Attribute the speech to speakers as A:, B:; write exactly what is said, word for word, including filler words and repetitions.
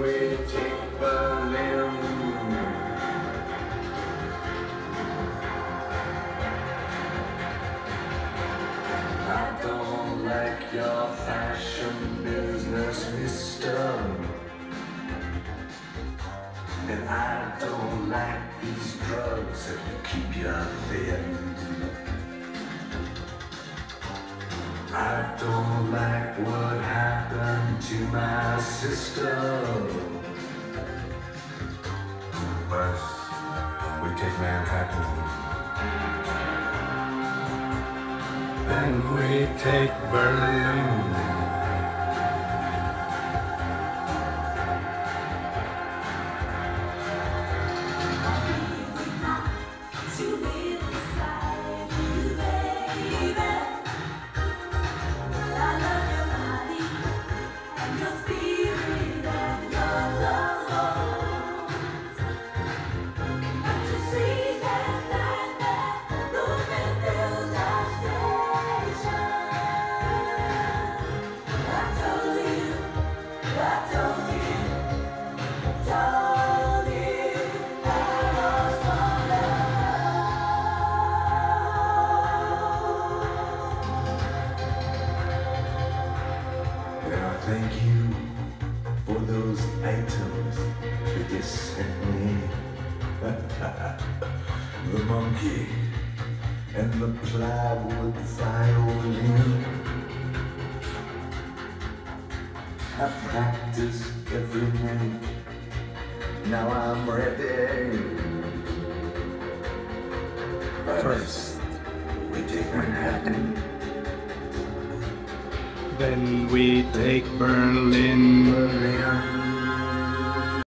A: we take Berlin. I don't like your fashion business, mister. And I don't like these drugs that keep you thin. I don't like what happened to my sister. First, we take Manhattan. Then we take Berlin. Thank you for those items that you sent me. The monkey and the plywood violin. I practice every night. Now I'm ready. First, we take Manhattan.
B: Then we take Berlin.